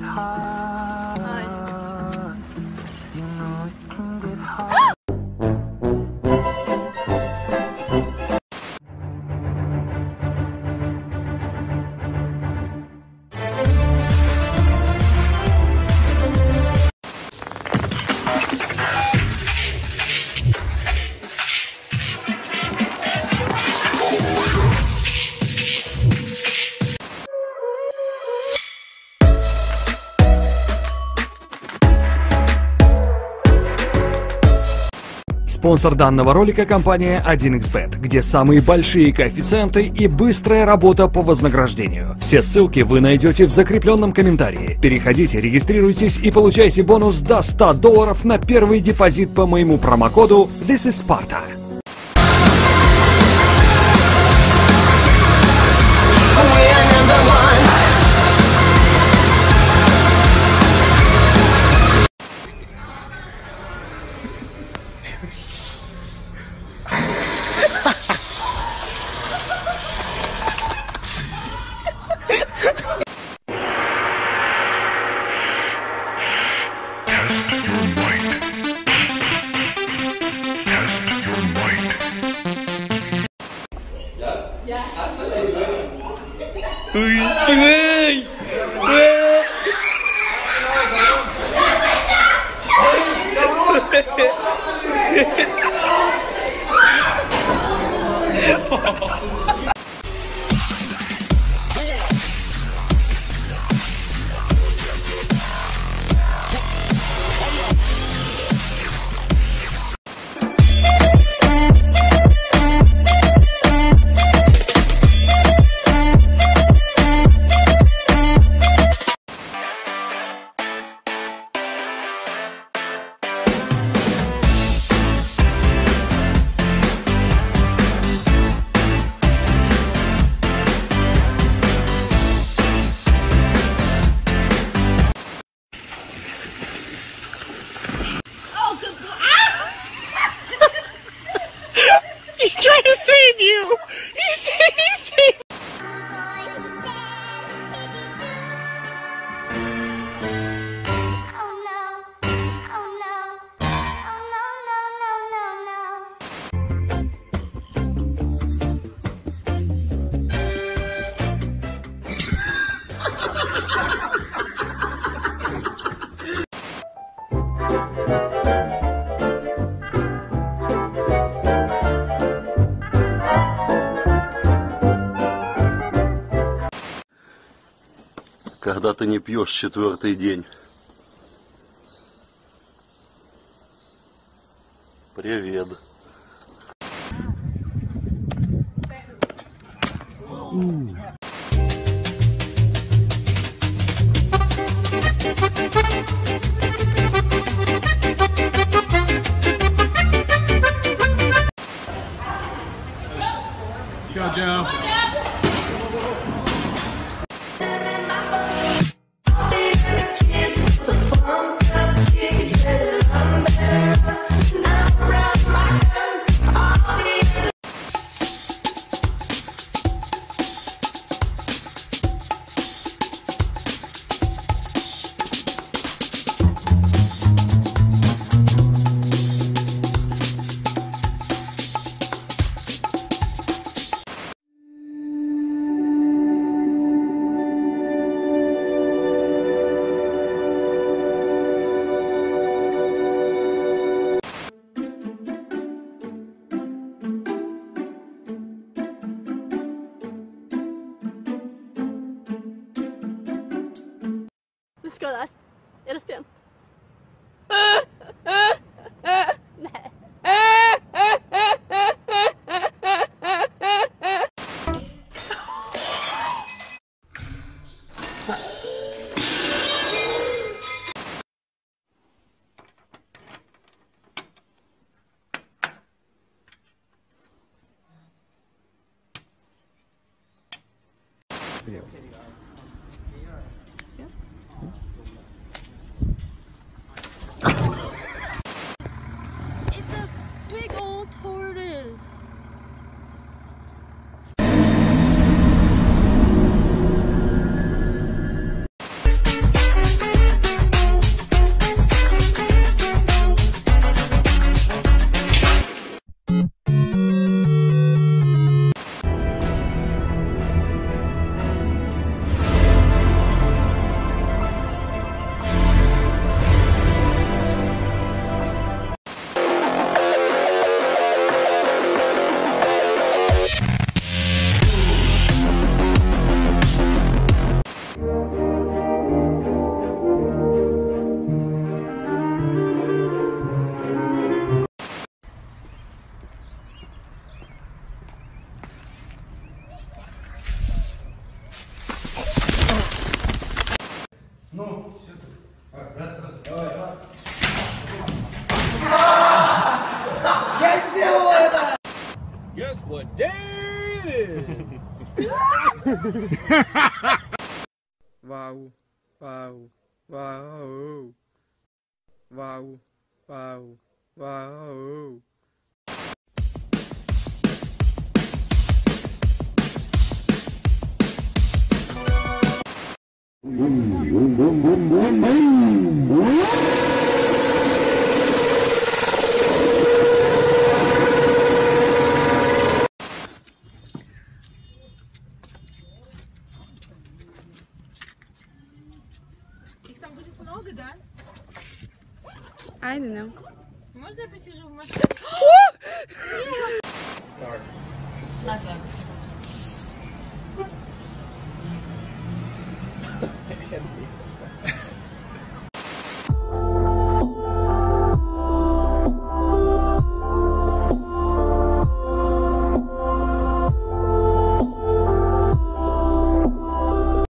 Спонсор данного ролика — компания 1xBet, где самые большие коэффициенты и быстрая работа по вознагражденению. Все ссылки вы найдете в закрепленном комментарии. Переходите, регистрируйтесь и получайте бонус до $100 на первый депозит по моему промокоду This is Sparta. He's trying to save you! He's saving. Когда ты не пьешь 4-й день. Привет. Go, Joe. Du ska där. Är det sten? Nej. Ну, все. Раз, давай. Я сделал это! Guess what day it is? Вау, вау, вау, вау, вау, вау. Их там будет много, да? I don't know. Можно я посижу в машине? Назад.